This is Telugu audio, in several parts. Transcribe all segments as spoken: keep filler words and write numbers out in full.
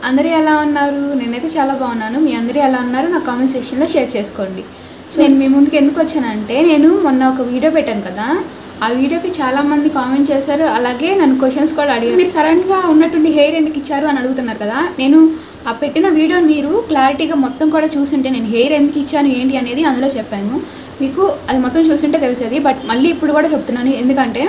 అందరూ ఎలా ఉన్నారు? నేనైతే చాలా బాగున్నాను. మీ అందరూ ఎలా ఉన్నారు నా కామెంట్ సెక్షన్లో షేర్ చేసుకోండి. సో నేను మీ ముందుకు ఎందుకు వచ్చానంటే, నేను మొన్న ఒక వీడియో పెట్టాను కదా, ఆ వీడియోకి చాలామంది కామెంట్ చేశారు. అలాగే నన్ను క్వశ్చన్స్ కూడా అడిగారు. మీరు సడన్గా ఉన్నటువంటి హెయిర్ ఎందుకు ఇచ్చారు అని అడుగుతున్నారు కదా. నేను ఆ పెట్టిన వీడియోని మీరు క్లారిటీగా మొత్తం కూడా చూసుంటే నేను హెయిర్ ఎందుకు ఇచ్చాను ఏంటి అనేది అందులో చెప్పాను. మీకు అది మొత్తం చూసుంటే తెలిసేది. బట్ మళ్ళీ ఇప్పుడు కూడా చెప్తున్నాను, ఎందుకంటే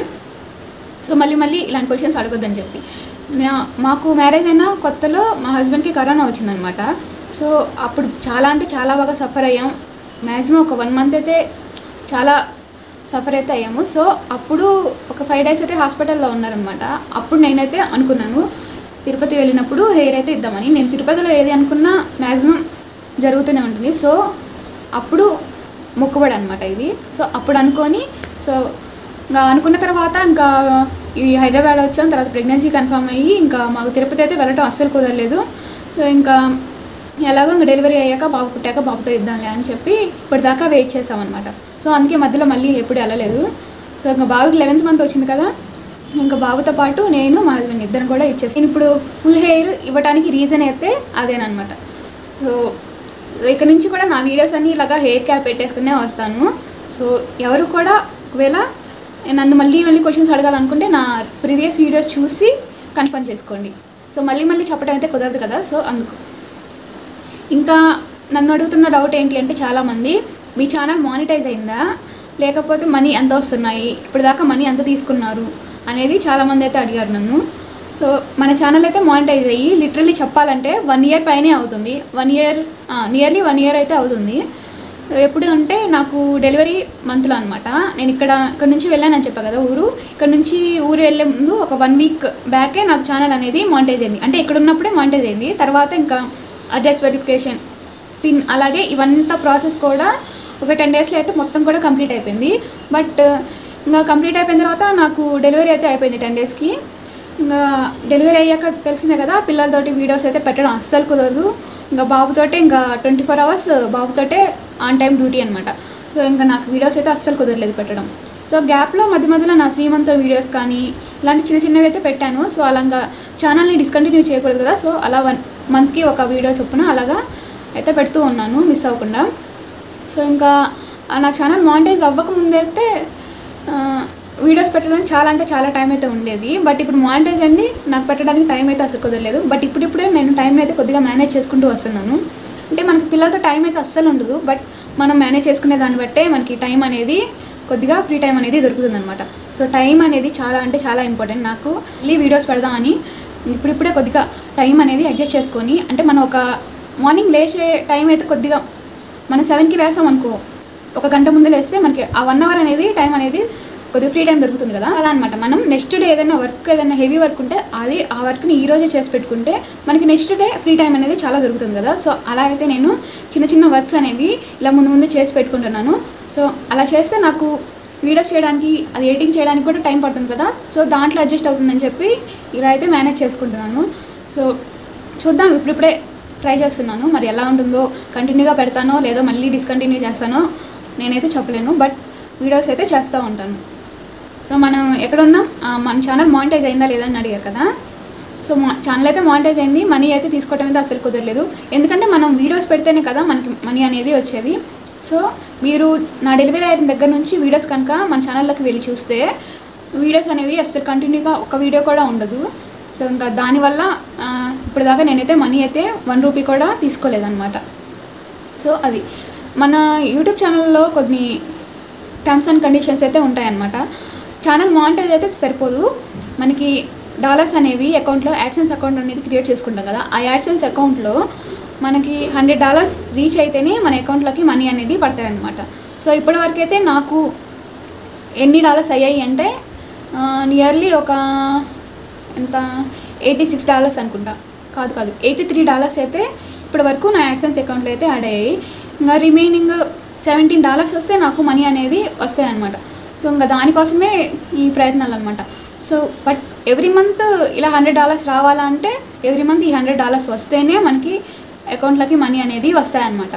సో మళ్ళీ మళ్ళీ ఇలాంటి క్వశ్చన్స్ అడగొద్దని చెప్పి. మాకు మ్యారేజ్ అయిన కొత్తలో మా హస్బెండ్కి కరోనా వచ్చిందనమాట. సో అప్పుడు చాలా అంటే చాలా బాగా సఫర్ అయ్యాం. మ్యాక్సిమం ఒక వన్ మంత్ అయితే చాలా సఫర్ అయితే అయ్యాము. సో అప్పుడు ఒక ఫైవ్ డేస్ అయితే హాస్పిటల్లో ఉన్నారనమాట. అప్పుడు నేనైతే అనుకున్నాను తిరుపతి వెళ్ళినప్పుడు హెయిర్ అయితే ఇద్దామని. నేను తిరుపతిలో ఏది అనుకున్నా మ్యాక్సిమం జరుగుతూనే ఉంటుంది. సో అప్పుడు మొక్కుబడి అనమాట ఇది. సో అప్పుడు అనుకొని సో ఇంకా అనుకున్న తర్వాత ఇంకా ఈ హైదరాబాద్ వచ్చాం. తర్వాత ప్రెగ్నెన్సీ కన్ఫర్మ్ అయ్యి ఇంకా మాకు తిరుపతి అయితే వెళ్ళటం అస్సలు కుదరలేదు. సో ఇంకా ఎలాగో ఇంకా డెలివరీ అయ్యాక బాబు పుట్టాక బాబుతో ఇద్దాంలే అని చెప్పి ఇప్పటిదాకా వెయిట్ చేసామన్నమాట. సో అందుకే మధ్యలో మళ్ళీ ఎప్పుడు వెళ్ళలేదు. సో ఇంకా బాబుకి లెవెన్త్ మంత్ వచ్చింది కదా, ఇంకా బాబుతో పాటు నేను మా హస్బెండ్ ఇద్దరు కూడా ఇచ్చేసి నేను ఇప్పుడు ఫుల్ హెయిర్ ఇవ్వడానికి రీజన్ అయితే అదేనమాట. సో ఇక్కడ నుంచి కూడా నా వీడియోస్ అన్నీ ఇలాగా హెయిర్ క్యాప్ పెట్టేసుకునే వస్తాను. సో ఎవరు కూడా ఒకవేళ నన్ను మళ్ళీ మళ్ళీ క్వశ్చన్స్ అడగాలనుకుంటే నా ప్రీవియస్ వీడియోస్ చూసి కన్ఫర్మ్ చేసుకోండి. సో మళ్ళీ మళ్ళీ చెప్పడం అయితే కుదరదు కదా. సో అందుకు ఇంకా నన్ను అడుగుతున్న డౌట్ ఏంటి అంటే, చాలామంది మీ ఛానల్ మానిటైజ్ అయిందా, లేకపోతే మనీ ఎంత వస్తున్నాయి, ఇప్పటిదాకా మనీ ఎంత తీసుకున్నారు అనేది చాలామంది అయితే అడిగారు నన్ను. సో మన ఛానల్ అయితే మానిటైజ్ అయ్యి లిటరల్లీ చెప్పాలంటే వన్ ఇయర్ పైనే అవుతుంది. One year nearly one year అయితే అవుతుంది. ఎప్పుడు అంటే నాకు డెలివరీ మంత్లో అనమాట. నేను ఇక్కడ ఇక్కడ నుంచి వెళ్ళానని చెప్పా కదా ఊరు. ఇక్కడ నుంచి ఊరు వెళ్ళే ముందు ఒక వన్ వీక్ బ్యాకే నాకు ఛానల్ అనేది మానిటైజ్ అయింది. అంటే ఇక్కడ ఉన్నప్పుడే మానిటైజ్ అయింది. తర్వాత ఇంకా అడ్రస్ వెరిఫికేషన్, పిన్, అలాగే ఇవంతా ప్రాసెస్ కూడా ఒక టెన్ డేస్లో అయితే మొత్తం కూడా కంప్లీట్ అయిపోయింది. బట్ ఇంకా కంప్లీట్ అయిపోయిన తర్వాత నాకు డెలివరీ అయితే అయిపోయింది టెన్ డేస్కి. ఇంకా డెలివరీ అయ్యాక తెలిసిందే కదా, పిల్లలతోటి వీడియోస్ అయితే పెట్టడం అస్సలు కుదరదు. ఇంకా బాబుతోటే ఇంకా ట్వంటీ ఫోర్ అవర్స్ బాబుతోటే ఆన్ టైం డ్యూటీ అనమాట. సో ఇంకా నాకు వీడియోస్ అయితే అస్సలు కుదరలేదు పెట్టడం. సో గ్యాప్లో మధ్య మధ్యలో నా శ్రీమంత్ వీడియోస్ కానీ ఇలాంటి చిన్న చిన్నవి అయితే పెట్టాను. సో అలాగా ఛానల్ని డిస్కంటిన్యూ చేయకూడదు కదా. సో అలా వన్ మంత్కి ఒక వీడియో చొప్పున అలాగా అయితే పెడుతూ ఉన్నాను మిస్ అవ్వకుండా. సో ఇంకా నా ఛానల్ మానిటైజ్ అవ్వకముందు అయితే వీడియోస్ పెట్టడానికి చాలా అంటే చాలా టైం అయితే ఉండేది. బట్ ఇప్పుడు మానిటైజ్ అయింది, నాకు పెట్టడానికి టైం అయితే అసలు కుదరలేదు. బట్ ఇప్పుడిప్పుడే నేను టైం అయితే కొద్దిగా మేనేజ్ చేసుకుంటూ వస్తున్నాను. అంటే మనకి పిల్లలతో టైం అయితే అస్సలు ఉండదు. బట్ మనం మేనేజ్ చేసుకునే దాన్ని బట్టే మనకి టైం అనేది కొద్దిగా ఫ్రీ టైం అనేది దొరుకుతుంది అనమాట. సో టైం అనేది చాలా అంటే చాలా ఇంపార్టెంట్. నాకు మళ్ళీ వీడియోస్ పెడదామని ఇప్పుడిప్పుడే కొద్దిగా టైం అనేది అడ్జస్ట్ చేసుకొని, అంటే మనం ఒక మార్నింగ్ లేచే టైం అయితే కొద్దిగా మనం సెవెన్కి లేస్తాం అనుకో, ఒక గంట ముందు లేస్తే మనకి ఆ వన్ అవర్ అనేది టైం అనేది కొద్దిగా ఫ్రీ టైం దొరుకుతుంది కదా. అలా అనమాట. మనం నెక్స్ట్ డే ఏదైనా వర్క్ ఏదైనా హెవీ వర్క్ ఉంటే అది ఆ వర్క్ని ఈ రోజే చేసి పెట్టుకుంటే మనకి నెక్స్ట్ డే ఫ్రీ టైం అనేది చాలా దొరుకుతుంది కదా. సో అలా అయితే నేను చిన్న చిన్న వర్క్స్ అనేవి ఇలా ముందు ముందు చేసి పెట్టుకుంటున్నాను. సో అలా చేస్తే నాకు వీడియోస్ చేయడానికి, అది ఎడిటింగ్ చేయడానికి కూడా టైం పడుతుంది కదా. సో దాంట్లో అడ్జస్ట్ అవుతుందని చెప్పి ఇలా అయితే మేనేజ్ చేసుకుంటున్నాను. సో చూద్దాం, ఇప్పుడిప్పుడే ట్రై చేస్తున్నాను. మరి ఎలా ఉంటుందో, కంటిన్యూగా పెడతానో లేదో మళ్ళీ డిస్కంటిన్యూ చేస్తానో నేనైతే చెప్పలేను. బట్ వీడియోస్ అయితే చేస్తూ ఉంటాను. సో మనం ఎక్కడున్నాం, మన ఛానల్ మానిటైజ్ అయిందా లేదా అని అడిగారు కదా. సో మా ఛానల్ అయితే మానిటైజ్ అయింది. మనీ అయితే తీసుకోవడం అయితే అసలు కుదరలేదు. ఎందుకంటే మనం వీడియోస్ పెడితేనే కదా మనకి మనీ అనేది వచ్చేది. సో మీరు నా డెలివరీ అయిన దగ్గర నుంచి వీడియోస్ కనుక మన ఛానల్లోకి వెళ్ళి చూస్తే వీడియోస్ అనేవి అసలు కంటిన్యూగా ఒక వీడియో కూడా ఉండదు. సో ఇంకా దానివల్ల ఇప్పటిదాకా నేనైతే మనీ అయితే వన్ రూపీ కూడా తీసుకోలేదన్నమాట. సో అది మన యూట్యూబ్ ఛానల్లో కొన్ని టర్మ్స్ అండ్ కండిషన్స్ అయితే ఉంటాయన్నమాట. ఛానల్ మానిటైజ్ అయితే సరిపోదు, మనకి డాలర్స్ అనేవి అకౌంట్లో యాడ్సెన్స్ అకౌంట్ అనేది క్రియేట్ చేసుకుంటాం కదా. ఆ యాడ్సెన్స్ అకౌంట్లో మనకి హండ్రెడ్ డాలర్స్ రీచ్ అయితేనే మన అకౌంట్లోకి మనీ అనేది పడతాయి అన్నమాట. సో ఇప్పటివరకు అయితే నాకు ఎన్ని డాలర్స్ అయ్యాయి అంటే నియర్లీ ఒక ఎంత ఎయిటీ సిక్స్ డాలర్స్ అనుకుంటా, కాదు కాదు ఎయిటీ త్రీ డాలర్స్ అయితే ఇప్పటి వరకు నా యాడ్సెన్స్ అకౌంట్లో అయితే యాడ్ అయ్యాయి. ఇంకా రిమైనింగ్ సెవెంటీన్ డాలర్స్ వస్తే నాకు మనీ అనేది వస్తాయి అన్నమాట. సో ఇంకా దానికోసమే ఈ ప్రయత్నాలు అనమాట. సో బట్ ఎవ్రీ మంత్ ఇలా హండ్రెడ్ డాలర్స్ రావాలంటే ఎవ్రీ మంత్ ఈ హండ్రెడ్ డాలర్స్ వస్తేనే మనకి అకౌంట్లోకి మనీ అనేది వస్తాయన్నమాట.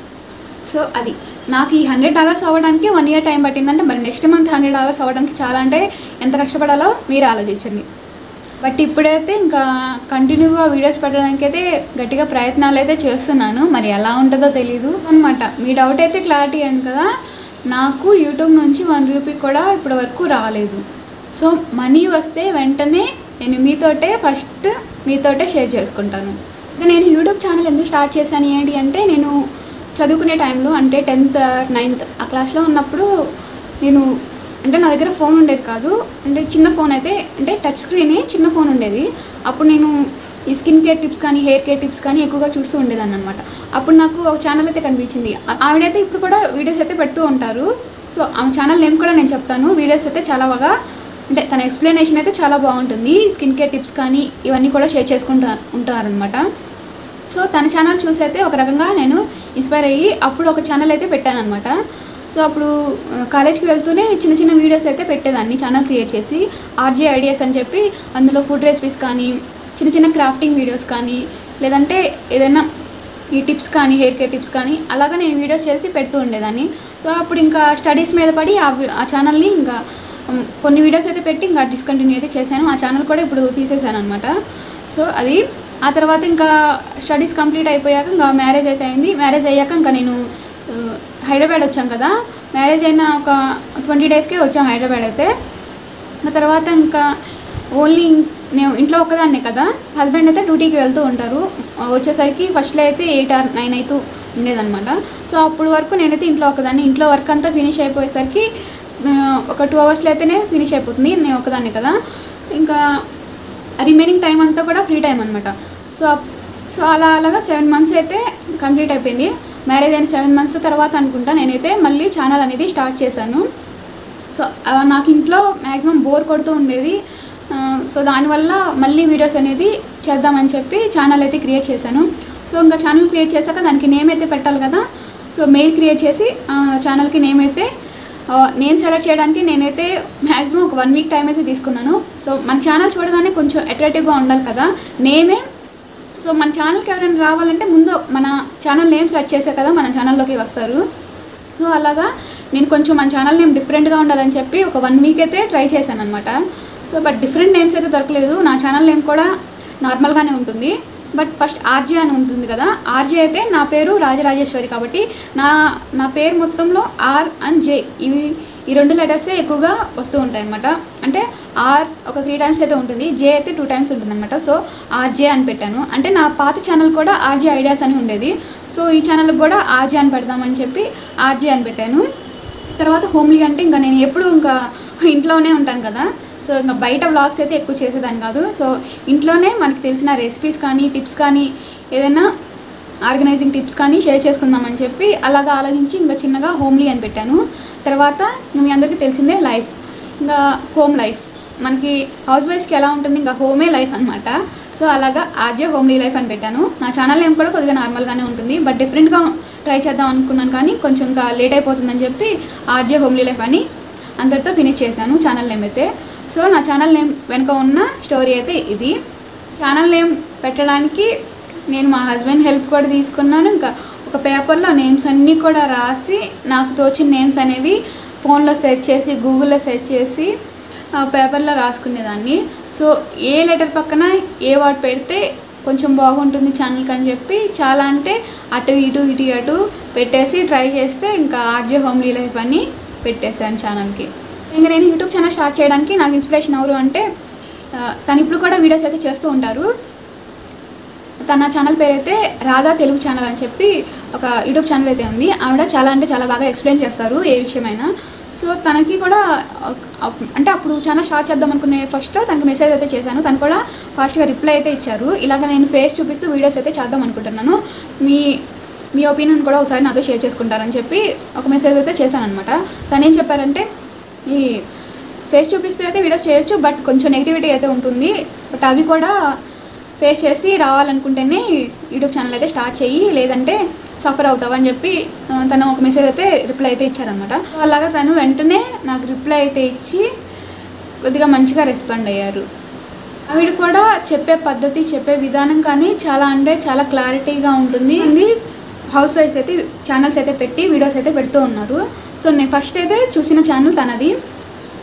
సో అది నాకు ఈ హండ్రెడ్ డాలర్స్ అవ్వడానికి వన్ ఇయర్ టైం పట్టిందంటే మరి నెక్స్ట్ మంత్ హండ్రెడ్ డాలర్స్ అవ్వడానికి చాలా అంటే ఎంత కష్టపడాలో మీరు ఆలోచించండి. బట్ ఇప్పుడైతే ఇంకా కంటిన్యూగా వీడియోస్ పెట్టడానికి అయితే గట్టిగా ప్రయత్నాలు అయితే చేస్తున్నాను. మరి ఎలా ఉంటుందో తెలీదు అనమాట. మీ డౌట్ అయితే క్లారిటీ అయింది కదా. నాకు యూట్యూబ్ నుంచి వన్ రూపీ కూడా ఇప్పటి వరకు రాలేదు. సో మనీ వస్తే వెంటనే నేను మీతోటే ఫస్ట్ మీతోటే షేర్ చేసుకుంటాను. నేను యూట్యూబ్ ఛానల్ ఎందుకు స్టార్ట్ చేశాను ఏంటి అంటే, నేను చదువుకునే టైంలో అంటే టెన్త్ నైన్త్ ఆ క్లాస్లో ఉన్నప్పుడు నేను అంటే నా దగ్గర ఫోన్ ఉండేది కాదు. అంటే చిన్న ఫోన్ అయితే అంటే టచ్ స్క్రీనే చిన్న ఫోన్ ఉండేది. అప్పుడు నేను ఈ స్కిన్ కేర్ టిప్స్ కానీ హెయిర్ కేర్ టిప్స్ కానీ ఎక్కువగా చూస్తూ ఉండేదాన్ని అనమాట. అప్పుడు నాకు ఒక ఛానల్ అయితే కనిపించింది. ఆవిడైతే ఇప్పుడు కూడా వీడియోస్ అయితే పెడుతూ ఉంటారు. సో ఆ ఛానల్ నేమ్ కూడా నేను చెప్తాను. వీడియోస్ అయితే చాలా బాగా అంటే తన ఎక్స్ప్లెనేషన్ అయితే చాలా బాగుంటుంది. స్కిన్ కేర్ టిప్స్ కానీ ఇవన్నీ కూడా షేర్ చేసుకుంటూ ఉంటారనమాట. సో తన ఛానల్ చూసి అయితే ఒక రకంగా నేను ఇన్స్పైర్ అయ్యి అప్పుడు ఒక ఛానల్ అయితే పెట్టాను అనమాట. సో అప్పుడు కాలేజ్కి వెళ్తూనే చిన్న చిన్న వీడియోస్ అయితే పెట్టేదాన్ని ఛానల్ క్రియేట్ చేసి, ఆర్జే ఐడియాస్ అని చెప్పి అందులో ఫుడ్ రెసిపీస్ కానీ చిన్న చిన్న క్రాఫ్టింగ్ వీడియోస్ కానీ లేదంటే ఏదైనా ఈ టిప్స్ కానీ హెయిర్ కేర్ టిప్స్ కానీ అలాగా నేను వీడియోస్ చేసి పెడుతూ ఉండేదాన్ని. సో అప్పుడు ఇంకా స్టడీస్ మీద పడి ఆ ఛానల్ని ఇంకా కొన్ని వీడియోస్ అయితే పెట్టి ఇంకా డిస్కంటిన్యూ అయితే చేశాను. ఆ ఛానల్ కూడా ఇప్పుడు తీసేసాను అనమాట. సో అది ఆ తర్వాత ఇంకా స్టడీస్ కంప్లీట్ అయిపోయాక ఇంకా మ్యారేజ్ అయితే అయింది. మ్యారేజ్ అయ్యాక ఇంకా నేను హైదరాబాద్ వచ్చాం కదా. మ్యారేజ్ అయిన ఒక ట్వంటీ డేస్కే వచ్చాం హైదరాబాద్ అయితే. ఇంకా తర్వాత ఇంకా ఓన్లీ నేను ఇంట్లో ఒక్కదాన్నే కదా, హస్బెండ్ అయితే డ్యూటీకి వెళ్తూ ఉంటారు. వచ్చేసరికి ఫస్ట్లో అయితే ఎయిట్ ఆర్ నైన్ అవుతూ ఉండేదన్నమాట. సో అప్పుడు వరకు నేనైతే ఇంట్లో ఒక్కదాన్ని. ఇంట్లో వర్క్ అంతా ఫినిష్ అయిపోయేసరికి ఒక టూ అవర్స్లో అయితేనే ఫినిష్ అయిపోతుంది. నేను ఒక్కదాన్ని కదా, ఇంకా రిమైనింగ్ టైం అంతా కూడా ఫ్రీ టైం అనమాట. సో సో అలా అలాగా సెవెన్ మంత్స్ అయితే కంప్లీట్ అయిపోయింది. మ్యారేజ్ అయిన సెవెన్ మంత్స్ తర్వాత అనుకుంటా నేనైతే మళ్ళీ ఛానల్ అనేది స్టార్ట్ చేశాను. సో నాకు ఇంట్లో మ్యాక్సిమం బోర్ కొడుతూ ఉండేది. సో దానివల్ల మళ్ళీ వీడియోస్ అనేది చేద్దామని చెప్పి ఛానల్ అయితే క్రియేట్ చేశాను. సో ఇంకా ఛానల్ క్రియేట్ చేశాక దానికి నేమ్ అయితే పెట్టాలి కదా. సో మెయిల్ క్రియేట్ చేసి ఛానల్కి నేమ్ అయితే నేమ్ సెలెక్ట్ చేయడానికి నేనైతే మ్యాక్సిమం ఒక వన్ వీక్ టైం అయితే తీసుకున్నాను. సో మన ఛానల్ చూడగానే కొంచెం అట్రాక్టివ్గా ఉండాలి కదా నేమే. సో మన ఛానల్కి ఎవరైనా రావాలంటే ముందు మన ఛానల్ నేమ్ సెర్చ్ చేసే కదా మన ఛానల్లోకి వస్తారు. సో అలాగా నేను కొంచెం మన ఛానల్ నేమ్ డిఫరెంట్గా ఉండాలని చెప్పి ఒక వన్ వీక్ అయితే ట్రై చేశాను అనమాట. సో బట్ డిఫరెంట్ నేమ్స్ అయితే దొరకలేదు. నా ఛానల్ నేమ్ కూడా నార్మల్గానే ఉంటుంది. బట్ ఫస్ట్ ఆర్జే అని ఉంటుంది కదా, ఆర్జే అయితే నా పేరు రాజరాజేశ్వరి కాబట్టి నా నా పేరు మొత్తంలో ఆర్ అండ్ జే ఇవి ఈ రెండు లెటర్సే ఎక్కువగా వస్తూ ఉంటాయి అనమాట. అంటే ఆర్ ఒక త్రీ టైమ్స్ అయితే ఉంటుంది, జే అయితే టూ టైమ్స్ ఉంటుంది అనమాట. సో ఆర్జే అని పెట్టాను. అంటే నా పాత ఛానల్ కూడా ఆర్జే ఐడియాస్ అని ఉండేది. సో ఈ ఛానల్కి కూడా ఆర్జే అని పెడదామని చెప్పి ఆర్జే అని పెట్టాను. తర్వాత హోమ్లీ అంటే ఇంకా నేను ఎప్పుడు ఇంకా ఇంట్లోనే ఉంటాను కదా. సో ఇంకా బయట వ్లాగ్స్ అయితే ఎక్కువ చేసేదాన్ని కాదు. సో ఇంట్లోనే మనకి తెలిసిన రెసిపీస్ కానీ టిప్స్ కానీ ఏదైనా ఆర్గనైజింగ్ టిప్స్ కానీ షేర్ చేసుకుందామని చెప్పి అలాగా ఆలోచించి ఇంకా చిన్నగా హోమ్లీ అని పెట్టాను. తర్వాత మీ అందరికీ తెలిసిందే లైఫ్, ఇంకా హోమ్ లైఫ్ మనకి హౌస్ వైఫ్స్కి ఎలా ఉంటుంది ఇంకా హోమే లైఫ్ అనమాట. సో అలాగా ఆర్జే హోమ్లీ లైఫ్ అని పెట్టాను. నా ఛానల్ నేమ్ కూడా కొద్దిగా నార్మల్గానే ఉంటుంది, బట్ డిఫరెంట్గా ట్రై చేద్దాం అనుకున్నాను కానీ కొంచెం ఇంకా లేట్ అయిపోతుందని చెప్పి ఆర్జే హోమ్లీ లైఫ్ అని అందరితో ఫినిష్ చేశాను ఛానల్ నేమ్ అయితే. సో నా ఛానల్ నేమ్ వెనుక ఉన్న స్టోరీ అయితే ఇది. ఛానల్ నేమ్ పెట్టడానికి నేను మా హస్బెండ్ హెల్ప్ కూడా తీసుకున్నాను. ఇంకా ఒక పేపర్లో నేమ్స్ అన్నీ కూడా రాసి నాకు తోచిన నేమ్స్ అనేవి ఫోన్లో సెర్చ్ చేసి గూగుల్లో సెర్చ్ చేసి పేపర్లో రాసుకునేదాన్ని. సో ఏ లెటర్ పక్కన ఏ వర్డ్ పెడితే కొంచెం బాగుంటుంది ఛానల్కి అని చెప్పి చాలా అంటే అటు ఇటు ఇటు అటు పెట్టేసి ట్రై చేస్తే ఇంకా ఆర్జే హోమ్లీ లైఫ్ అని పెట్టేశాను ఛానల్కి. ఇంకా నేను యూట్యూబ్ ఛానల్ స్టార్ట్ చేయడానికి నాకు ఇన్స్పిరేషన్ ఎవరు అంటే తను ఇప్పుడు కూడా వీడియోస్ అయితే చేస్తూ ఉంటారు. తన ఛానల్ పేరు అయితే రాధా తెలుగు ఛానల్ అని చెప్పి ఒక యూట్యూబ్ ఛానల్ అయితే ఉంది. ఆవిడ చాలా అంటే చాలా బాగా ఎక్స్ప్లెయిన్ చేస్తారు ఏ విషయమైనా. సో తనకి కూడా అంటే అప్పుడు ఛానల్ స్టార్ట్ చేద్దాం అనుకునే ఫస్ట్లో తనకి మెసేజ్ అయితే చేశాను. తను కూడా ఫాస్ట్గా రిప్లై అయితే ఇచ్చారు. ఇలాగ నేను ఫేస్ చూపిస్తూ వీడియోస్ అయితే చేద్దాం అనుకుంటున్నాను, మీ మీ ఒపీనియన్ కూడా ఒకసారి నాతో షేర్ చేసుకుంటారని చెప్పి ఒక మెసేజ్ అయితే చేశాను అనమాట. తను ఏం చెప్పారంటే ఈ ఫేస్ చూపిస్తూ అయితే వీడియోస్ చేయొచ్చు, బట్ కొంచెం నెగిటివిటీ అయితే ఉంటుంది, బట్ అవి కూడా ఫేస్ చేసి రావాలనుకుంటేనే యూట్యూబ్ ఛానల్ అయితే స్టార్ట్ చెయ్యి, లేదంటే సఫర్ అవుతావు అని చెప్పి తను ఒక మెసేజ్ అయితే రిప్లై అయితే ఇచ్చారనమాట. అలాగా తను వెంటనే నాకు రిప్లై అయితే ఇచ్చి కొద్దిగా మంచిగా రెస్పాండ్ అయ్యారు. ఆవిడ కూడా చెప్పే పద్ధతి చెప్పే విధానం కానీ చాలా అంటే చాలా క్లారిటీగా ఉంటుంది. హౌస్ వైఫ్స్ అయితే ఛానల్స్ అయితే పెట్టి వీడియోస్ అయితే పెడుతూ ఉన్నారు. సో నేను ఫస్ట్ అయితే చూసిన ఛానల్ తనది.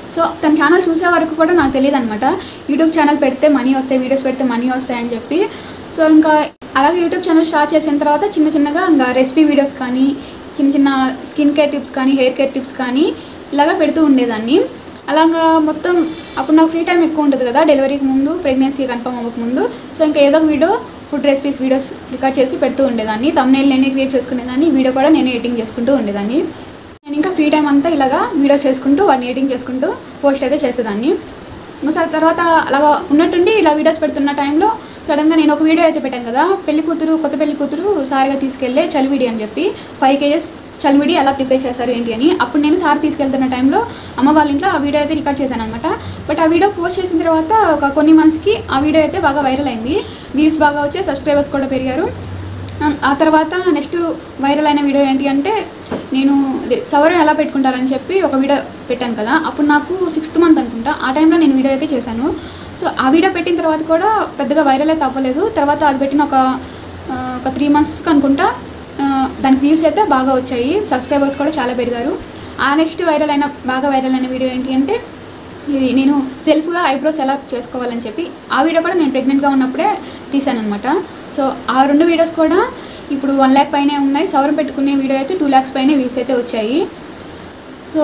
సో తన ఛానల్ చూసే వరకు కూడా నాకు తెలియదు అనమాట యూట్యూబ్ ఛానల్ పెడితే మనీ వస్తాయి, వీడియోస్ పెడితే మనీ వస్తాయని చెప్పి. సో ఇంకా అలాగే యూట్యూబ్ ఛానల్ స్టార్ట్ చేసిన తర్వాత చిన్న చిన్నగా ఇంకా రెసిపీ వీడియోస్ కానీ, చిన్న చిన్న స్కిన్ కేర్ టిప్స్ కానీ, హెయిర్ కేర్ టిప్స్ కానీ ఇలాగా పెడుతూ ఉండేదాన్ని. అలాగా మొత్తం అప్పుడు నాకు ఫ్రీ టైం ఎక్కువ ఉంటుంది కదా డెలివరీకి ముందు, ప్రెగ్నెన్సీ కన్ఫర్మ్ అవ్వకముందు. సో ఇంకా ఏదో ఒక video food recipes videos record చేసి పెడుతూ ఉండేదాన్ని. తమ్నెయిల్ నేనే క్రియేట్ చేసుకునేదాన్ని, వీడియో కూడా నేనే ఎడిటింగ్ చేసుకుంటూ ఉండేదాన్ని. నేను ఇంకా ఫ్రీ టైం అంతా ఇలాగా వీడియో చేసుకుంటూ వాటిని ఎడిటింగ్ చేసుకుంటూ పోస్ట్ అయితే చేసేదాన్ని. ఒకసారి తర్వాత అలాగా ఉన్నట్టుండి ఇలా వీడియోస్ పెడుతున్న టైంలో సడన్గా నేను ఒక వీడియో అయితే పెట్టాను కదా, పెళ్లి కూతురు కొత్త పెళ్లి కూతురు సారిగా తీసుకెళ్లే చలివిడి అని చెప్పి ఫైవ్ కేజెస్ చలివిడి ఎలా ప్రిపేర్ చేశారు ఏంటి అని. అప్పుడు నేను సార్ తీసుకెళ్తున్న టైంలో అమ్మ వాళ్ళ ఇంట్లో ఆ వీడియో అయితే రికార్డ్ చేశాను అనమాట. బట్ ఆ వీడియో పోస్ట్ చేసిన తర్వాత ఒక కొన్ని మంత్స్కి ఆ వీడియో అయితే బాగా వైరల్ అయింది, వ్యూస్ బాగా వచ్చాయి, సబ్స్క్రైబర్స్ కూడా పెరిగారు. ఆ తర్వాత నెక్స్ట్ వైరల్ అయిన వీడియో ఏంటి అంటే నేను సవరం ఎలా పెట్టుకుంటారని చెప్పి ఒక వీడియో పెట్టాను కదా, అప్పుడు నాకు సిక్స్త్ మంత్ అనుకుంటా ఆ టైంలో నేను వీడియో అయితే చేశాను. సో ఆ వీడియో పెట్టిన తర్వాత కూడా పెద్దగా వైరల్ అయితే అవ్వలేదు. తర్వాత అది పెట్టిన ఒక ఒక త్రీ మంత్స్కి అనుకుంటా దానికి వ్యూస్ అయితే బాగా వచ్చాయి, సబ్స్క్రైబర్స్ కూడా చాలా పెరిగారు. ఆ నెక్స్ట్ వైరల్ అయిన బాగా వైరల్ అయిన వీడియో ఏంటి అంటే ఇది నేను సెల్ఫ్గా ఐబ్రోస్ ఎలా చేసుకోవాలని చెప్పి ఆ వీడియో కూడా నేను ప్రెగ్నెంట్గా ఉన్నప్పుడే తీశాను అనమాట. సో ఆ రెండు వీడియోస్ కూడా ఇప్పుడు వన్ ల్యాక్ పైనే ఉన్నాయి. సవరం పెట్టుకునే వీడియో అయితే టూ ల్యాక్స్ పైనే వ్యూస్ అయితే వచ్చాయి. సో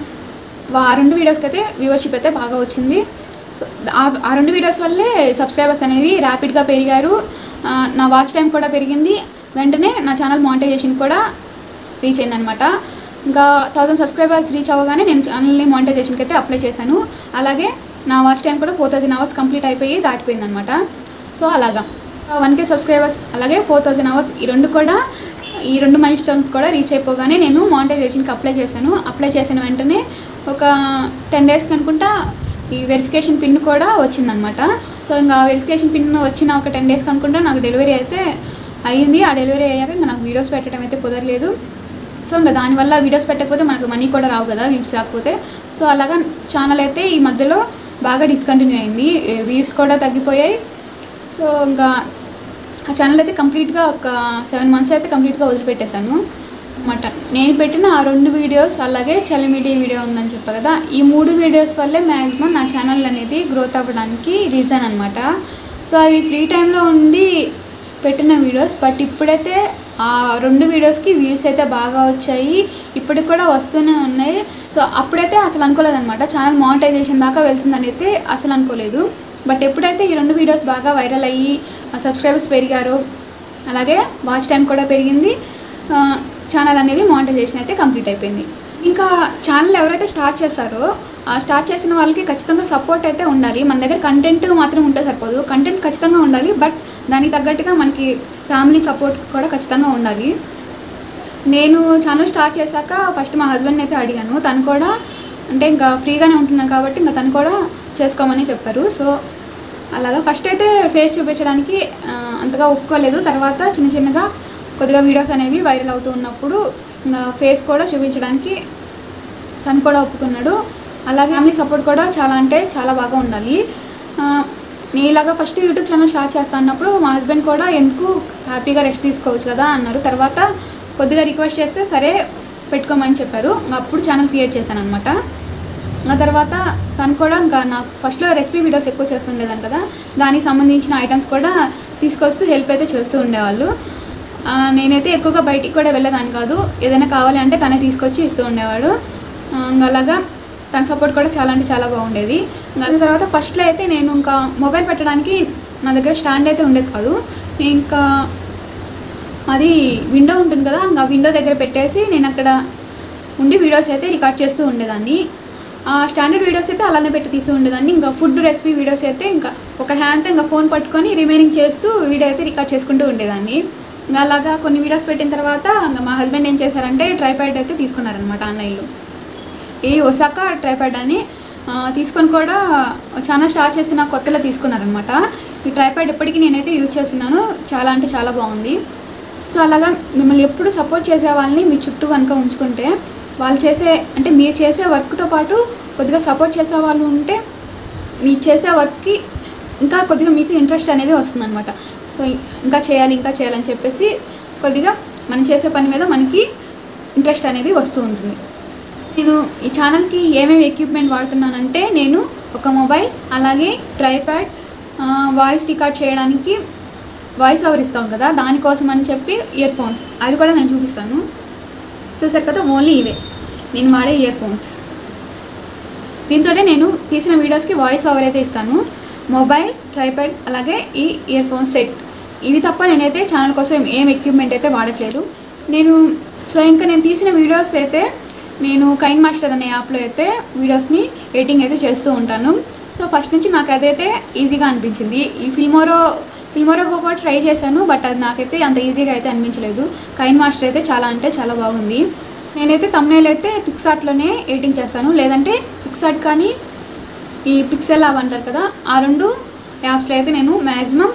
ఆ రెండు వీడియోస్కి అయితే వ్యూవర్షిప్ అయితే బాగా వచ్చింది. సో ఆ రెండు వీడియోస్ వల్లే సబ్స్క్రైబర్స్ అనేవి ర్యాపిడ్గా పెరిగారు, నా వాచ్ టైం కూడా పెరిగింది. వెంటనే నా ఛానల్ మానిటైజేషన్ కూడా రీచ్ అయిందనమాట. ఇంకా థౌసండ్ సబ్స్క్రైబర్స్ రీచ్ అవ్వగానే నేను ఛానల్ని మానిటైజేషన్కి అయితే అప్లై చేశాను. అలాగే నా వాచ్ టైం కూడా ఫోర్ థౌజండ్ అవర్స్ కంప్లీట్ అయిపోయి దాటిపోయిందనమాట. సో అలాగా వన్ కే సబ్స్క్రైబర్స్ అలాగే ఫోర్ థౌజండ్ అవర్స్ ఈ రెండు కూడా ఈ రెండు మైల్ స్టోన్స్ కూడా రీచ్ అయిపోగానే నేను మానిటైజేషన్కి అప్లై చేశాను. అప్లై చేసిన వెంటనే ఒక టెన్ డేస్కి అనుకుంటా ఈ వెరిఫికేషన్ పిన్ కూడా వచ్చిందనమాట. సో ఇంకా వెరిఫికేషన్ పిన్ వచ్చిన ఒక టెన్ డేస్కి అనుకుంటా నాకు డెలివరీ అయితే అయ్యింది. ఆ డెలివరీ అయ్యాక ఇంకా నాకు వీడియోస్ పెట్టడం అయితే కుదరలేదు. సో ఇంకా దానివల్ల వీడియోస్ పెట్టకపోతే మనకు మనీ కూడా రావు కదా వ్యూస్ రాకపోతే. సో అలాగా ఛానల్ అయితే ఈ మధ్యలో బాగా డిస్కంటిన్యూ అయింది, వ్యూస్ కూడా తగ్గిపోయాయి. సో ఇంకా ఆ ఛానల్ అయితే కంప్లీట్గా ఒక సెవెన్ మంత్స్ అయితే కంప్లీట్గా వదిలిపెట్టేశాను అనమాట. నేను పెట్టిన ఆ రెండు వీడియోస్ అలాగే చలిమిడి వీడియో ఉందని చెప్పా కదా, ఈ మూడు వీడియోస్ వల్లే మ్యాక్సిమం నా ఛానల్ అనేది గ్రోత్ అవ్వడానికి రీజన్ అనమాట. సో అవి ఫ్రీ టైంలో ఉండి పెట్టిన వీడియోస్. బట్ ఇప్పుడైతే ఆ రెండు వీడియోస్కి వ్యూస్ అయితే బాగా వచ్చాయి, ఇప్పటికి కూడా వస్తూనే ఉన్నాయి. సో అప్పుడైతే అసలు అనుకోలేదన్నమాట ఛానల్ మానిటైజేషన్ దాకా వెళ్తుందని అయితే అసలు అనుకోలేదు. బట్ ఎప్పుడైతే ఈ రెండు వీడియోస్ బాగా వైరల్ అయ్యి సబ్స్క్రైబర్స్ పెరిగారో అలాగే వాచ్ టైం కూడా పెరిగింది, ఛానల్ అనేది మానిటైజేషన్ అయితే కంప్లీట్ అయిపోయింది. ఇంకా ఛానల్ ఎవరైతే స్టార్ట్ చేస్తారో ఆ స్టార్ట్ చేసిన వాళ్ళకి ఖచ్చితంగా సపోర్ట్ అయితే ఉండాలి. మన దగ్గర కంటెంట్ మాత్రం ఉంటే సరిపోదు, కంటెంట్ ఖచ్చితంగా ఉండాలి. బట్ దానికి తగ్గట్టుగా మనకి ఫ్యామిలీ సపోర్ట్ కూడా ఖచ్చితంగా ఉండాలి. నేను ఛానల్ స్టార్ట్ చేశాక ఫస్ట్ మా హస్బెండ్ని అయితే అడిగాను, తను కూడా అంటే ఇంకా ఫ్రీగానే ఉంటున్నాను కాబట్టి ఇంకా తను కూడా చేసుకోమని చెప్పారు. సో అలాగా ఫస్ట్ అయితే ఫేస్ చూపించడానికి అంతగా ఒప్పుకోలేదు. తర్వాత చిన్న చిన్నగా కొద్దిగా వీడియోస్ అనేవి వైరల్ అవుతూ ఉన్నప్పుడు ఇంకా ఫేస్ కూడా చూపించడానికి తను కూడా ఒప్పుకున్నాడు. అలాగే ఫ్యామిలీ సపోర్ట్ కూడా చాలా అంటే చాలా బాగా ఉండాలి. నేను ఇలాగా ఫస్ట్ యూట్యూబ్ ఛానల్ స్టార్ట్ చేస్తా అన్నప్పుడు మా హస్బెండ్ కూడా ఎందుకు హ్యాపీగా రెస్ట్ తీసుకోవచ్చు కదా అన్నారు. తర్వాత కొద్దిగా రిక్వెస్ట్ చేస్తే సరే పెట్టుకోమని చెప్పారు. అప్పుడు ఛానల్ క్రియేట్ చేశాను అనమాట. ఆ తర్వాత తను కూడా ఇంకా నాకు ఫస్ట్లో రెసిపీ వీడియోస్ ఎక్కువ చేస్తుండేదాన్ని కదా, దానికి సంబంధించిన ఐటమ్స్ కూడా తీసుకొస్తూ హెల్ప్ అయితే చేస్తూ ఉండేవాళ్ళు. నేనైతే ఎక్కువగా బయటికి కూడా వెళ్ళేదాన్ని కాదు, ఏదైనా కావాలి అంటే తనే తీసుకొచ్చి ఇస్తూ ఉండేవాడు. అలాగా తన సపోర్ట్ కూడా చాలా అంటే చాలా బాగుండేది. దాని తర్వాత ఫస్ట్లో అయితే నేను ఇంకా మొబైల్ పెట్టడానికి నా దగ్గర స్టాండ్ అయితే ఉండేది కాదు. ఇంకా అది విండో ఉంటుంది కదా, ఇంకా విండో దగ్గర పెట్టేసి నేను అక్కడ ఉండి వీడియోస్ అయితే రికార్డ్ చేస్తూ ఉండేదాన్ని. స్టాండర్డ్ వీడియోస్ అయితే అలానే పెట్టి తీస్తూ ఉండేదాన్ని. ఇంకా ఫుడ్ రెసిపీ వీడియోస్ అయితే ఇంకా ఒక హ్యాండ్తో ఇంకా ఫోన్ పట్టుకొని రిమైనింగ్ చేస్తూ వీడియో అయితే రికార్డ్ చేసుకుంటూ ఉండేదాన్ని. ఇంకా అలాగా కొన్ని వీడియోస్ పెట్టిన తర్వాత ఇంకా మా హస్బెండ్ ఏం చేశారంటే ట్రైపాడ్ అయితే తీసుకున్నారనమాట ఆన్లైన్లో. ఈ ఒసాకా ట్రైపాడ్ అని తీసుకొని కూడా ఛానల్ స్టార్ట్ చేసిన కొత్తలో తీసుకున్నారనమాట. ఈ ట్రైపాడ్ ఇప్పటికీ నేనైతే యూజ్ చేస్తున్నాను, చాలా అంటే చాలా బాగుంది. సో అలాగా మిమ్మల్ని ఎప్పుడు సపోర్ట్ చేసే వాళ్ళని మీ చుట్టూ కనుక ఉంచుకుంటే వాళ్ళు చేసే అంటే మీరు చేసే వర్క్తో పాటు కొద్దిగా సపోర్ట్ చేసే వాళ్ళు ఉంటే మీ చేసే వర్క్కి ఇంకా కొద్దిగా మీకు ఇంట్రెస్ట్ అనేది వస్తుందన్నమాట. సో ఇంకా చేయాలి ఇంకా చేయాలని చెప్పేసి కొద్దిగా మనం చేసే పని మీద మనకి ఇంట్రెస్ట్ అనేది వస్తూ ఉంటుంది. నేను ఈ ఛానల్కి ఏమేమి ఎక్విప్మెంట్ వాడుతున్నానంటే నేను ఒక మొబైల్, అలాగే ట్రైప్యాడ్, వాయిస్ రికార్డ్ చేయడానికి వాయిస్ ఓవర్ ఇస్తాం కదా దానికోసం అని చెప్పి ఇయర్ ఫోన్స్, అవి కూడా నేను చూపిస్తాను. చూసారు కదా, ఓన్లీ ఇవే నేను వాడే ఇయర్ ఫోన్స్. దీంతో నేను తీసిన వీడియోస్కి వాయిస్ ఓవర్ అయితే ఇస్తాను. మొబైల్, ట్రైప్యాడ్, అలాగే ఈ ఇయర్ ఫోన్స్ సెట్, ఇవి తప్ప నేనైతే ఛానల్ కోసం ఏం ఎక్విప్మెంట్ అయితే వాడట్లేదు. నేను సో ఇంకా నేను తీసిన వీడియోస్ అయితే నేను కైన్ మాస్టర్ అనే యాప్లో అయితే వీడియోస్ని ఎడిటింగ్ అయితే చేస్తూ ఉంటాను. సో ఫస్ట్ నుంచి నాకు అదైతే ఈజీగా అనిపించింది. ఈ ఫిల్మోరో ఫిల్మోరోగా కూడా ట్రై చేశాను, బట్ అది నాకైతే అంత ఈజీగా అయితే అనిపించలేదు. కైన్ మాస్టర్ అయితే చాలా అంటే చాలా బాగుంది. నేనైతే తమ్నైల్ అయితే పిక్సార్ట్లోనే ఎడిటింగ్ చేస్తాను, లేదంటే పిక్సార్ట్ కానీ ఈ పిక్సెల్ ల్యాబ్ అంటారు కదా, ఆ రెండు యాప్స్లో అయితే నేను మ్యాక్సిమం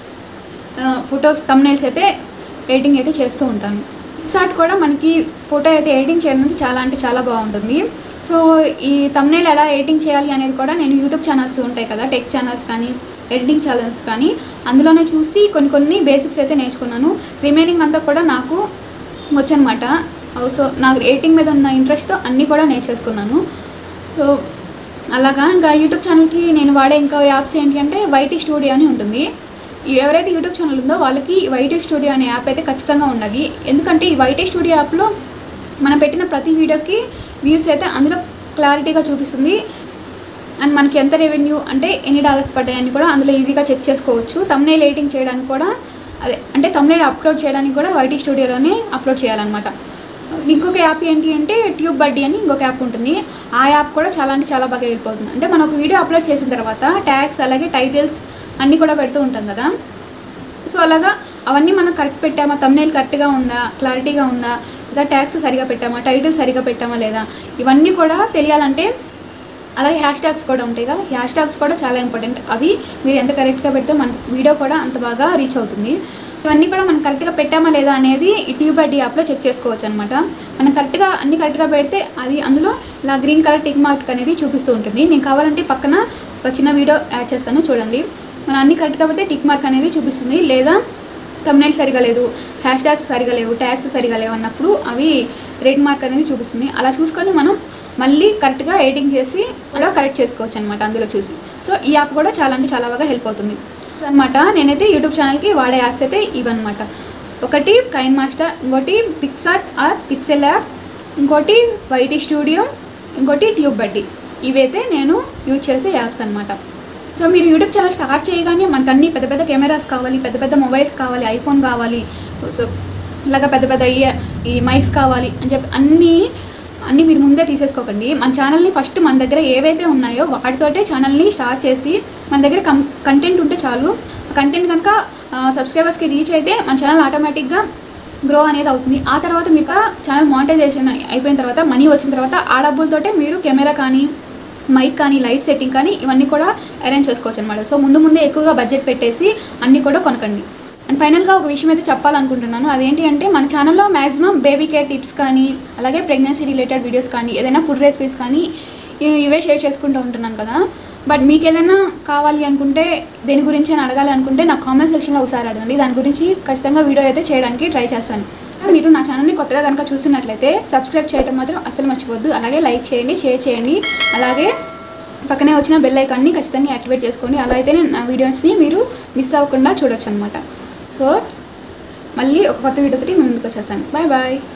ఫొటోస్ తమ్నైల్స్ అయితే ఎడిటింగ్ అయితే చేస్తూ ఉంటాను. పిక్సార్ట్ కూడా మనకి ఫోటో అయితే ఎడిటింగ్ చేయడానికి చాలా అంటే చాలా బాగుంటుంది. సో ఈ తమ్నైల్ ఎలా ఎడిటింగ్ చేయాలి అనేది కూడా నేను యూట్యూబ్ ఛానల్స్ ఉంటాయి కదా, టెక్ ఛానల్స్ కానీ ఎడిటింగ్ ఛానల్స్ కానీ, అందులోనే చూసి కొన్ని కొన్ని బేసిక్స్ అయితే నేర్చుకున్నాను. రిమైనింగ్ అంతా కూడా నాకు వచ్చనమాట. సో నాకు ఎడిటింగ్ మీద ఉన్న ఇంట్రెస్ట్తో అన్నీ కూడా నేర్చేసుకున్నాను. సో అలాగా ఇంకా యూట్యూబ్ ఛానల్కి నేను వాడే ఇంకా యాప్స్ ఏంటి అంటే వైటీ స్టూడియో అని ఉంటుంది. ఎవరైతే యూట్యూబ్ ఛానల్ ఉందో వాళ్ళకి వైటీ స్టూడియో అనే యాప్ అయితే ఖచ్చితంగా ఉండాలి. ఎందుకంటే ఈ వైటీ స్టూడియో యాప్లో మనం పెట్టిన ప్రతి వీడియోకి వ్యూస్ అయితే అందులో క్లారిటీగా చూపిస్తుంది. అండ్ మనకి ఎంత రెవెన్యూ అంటే ఎన్ని డాలర్స్ పడ్డాయని కూడా అందులో ఈజీగా చెక్ చేసుకోవచ్చు. తమ్నైల్ ఎడిటింగ్ చేయడానికి కూడా అదే అంటే తమ్నైల్ అప్లోడ్ చేయడానికి కూడా వైటీ స్టూడియోలోనే అప్లోడ్ చేయాలన్నమాట. ఇంకొక యాప్ ఏంటి అంటే ట్యూబ్ బడ్డీ అని ఇంకొక యాప్ ఉంటుంది. ఆ యాప్ కూడా చాలా అంటే చాలా బాగా వెళ్ళిపోతుంది. అంటే మనం ఒక వీడియో అప్లోడ్ చేసిన తర్వాత ట్యాగ్స్ అలాగే టైటిల్స్ అన్నీ కూడా పెడుతూ ఉంటాం కదా. సో అలాగా అవన్నీ మనం కరెక్ట్ పెట్టామా, తమ్నైల్ కరెక్ట్గా ఉందా, క్లారిటీగా ఉందా, లేదా ట్యాగ్స్ సరిగా పెట్టామా, టైటిల్ సరిగా పెట్టామా లేదా, ఇవన్నీ కూడా తెలియాలంటే అలాగే హ్యాష్ ట్యాగ్స్ కూడా ఉంటాయి కదా, హ్యాష్ ట్యాగ్స్ కూడా చాలా ఇంపార్టెంట్. అవి మీరు ఎంత కరెక్ట్గా పెడితే మన వీడియో కూడా అంత బాగా రీచ్ అవుతుంది. ఇవన్నీ కూడా మనం కరెక్ట్గా పెట్టామా లేదా అనేది ఈ ట్యూబ్ బడ్డీ యాప్లో చెక్ చేసుకోవచ్చు అనమాట. మనం కరెక్ట్గా అన్ని కరెక్ట్గా పెడితే అది అందులో ఇలా గ్రీన్ కలర్ టిక్ మార్క్ అనేది చూపిస్తూ ఉంటుంది. నేను కావాలంటే పక్కన ఒక చిన్న వీడియో యాడ్ చేస్తాను చూడండి. మనం అన్ని కరెక్ట్గా పెడితే టిక్ మార్క్ అనేది చూపిస్తుంది. లేదా తమ్నైల్ సరిగా లేదు, హ్యాష్ ట్యాగ్స్ సరిగా లేవు, ట్యాగ్స్ సరిగా లేవు అన్నప్పుడు అవి రెడ్ మార్క్ అనేది చూపిస్తుంది. అలా చూసుకొని మనం మళ్ళీ కరెక్ట్గా ఎడిటింగ్ చేసి అలా కరెక్ట్ చేసుకోవచ్చు అనమాట అందులో చూసి. సో ఈ యాప్ కూడా చాలా అంటే చాలా బాగా హెల్ప్ అవుతుంది అనమాట. నేనైతే యూట్యూబ్ ఛానల్కి వాడే యాప్స్ అయితే ఇవన్నమాట. ఒకటి కైన్ మాస్టర్, ఇంకోటి పిక్సార్ట్ ఆర్ పిక్సెల్ యాప్, ఇంకోటి వైటీ స్టూడియో, ఇంకోటి ట్యూబ్ బడ్డీ. ఇవైతే నేను యూజ్ చేసే యాప్స్ అనమాట. సో మీరు యూట్యూబ్ ఛానల్ స్టార్ట్ చేయగానే మనకు అన్ని పెద్ద పెద్ద కెమెరాస్ కావాలి, పెద్ద పెద్ద మొబైల్స్ కావాలి, ఐఫోన్ కావాలి, సో ఇలాగ పెద్ద పెద్ద ఈ మైక్స్ కావాలి అని చెప్పి అన్నీ అన్నీ మీరు ముందే తీసేసుకోకండి. మన ఛానల్ని ఫస్ట్ మన దగ్గర ఏవైతే ఉన్నాయో వాటితోటే ఛానల్ని స్టార్ట్ చేసి మన దగ్గర కం కంటెంట్ ఉంటే చాలు. కంటెంట్ కనుక సబ్స్క్రైబర్స్కి రీచ్ అయితే మన ఛానల్ ఆటోమేటిక్గా గ్రో అనేది అవుతుంది. ఆ తర్వాత మీకు ఛానల్ మానిటైజేషన్ అయిపోయిన తర్వాత మనీ వచ్చిన తర్వాత ఆ డబ్బులతోటే మీరు కెమెరా కానీ మైక్ కానీ లైట్ సెట్టింగ్ కానీ ఇవన్నీ కూడా అరేంజ్ చేసుకోవచ్చు అనమాట. సో ముందు ముందే ఎక్కువగా బడ్జెట్ పెట్టేసి అన్నీ కూడా కొనకండి. అండ్ ఫైనల్గా ఒక విషయం అయితే చెప్పాలనుకుంటున్నాను. అదేంటి అంటే మన ఛానల్లో మ్యాక్సిమం బేబీ కేర్ టిప్స్ కానీ అలాగే ప్రెగ్నెన్సీ రిలేటెడ్ వీడియోస్ కానీ ఏదైనా ఫుడ్ రెసిపీస్ కానీ ఇవే షేర్ చేసుకుంటూ ఉంటున్నాను కదా. బట్ మీకు ఏదైనా కావాలి అనుకుంటే దేని గురించి అని అడగాలి అనుకుంటే నాకు కామెంట్ సెక్షన్లో ఒకసారి అడగండి. దాని గురించి ఖచ్చితంగా వీడియో అయితే చేయడానికి ట్రై చేస్తాను. మీరు నా ఛానల్ని కొత్తగా కనుక చూస్తున్నట్లయితే సబ్స్క్రైబ్ చేయడం మాత్రం అస్సలు మర్చిపోద్దు. అలాగే లైక్ చేయండి, షేర్ చేయండి, అలాగే పక్కనే వచ్చిన బెల్ ఐకాన్ని ఖచ్చితంగా యాక్టివేట్ చేసుకోండి. అలా అయితేనే నా వీడియోస్ని మీరు మిస్ అవ్వకుండా చూడొచ్చు అనమాట. సో మళ్ళీ ఒక కొత్త వీడియోతో మేము ముందుకు వచ్చేస్తాను. Bye bye.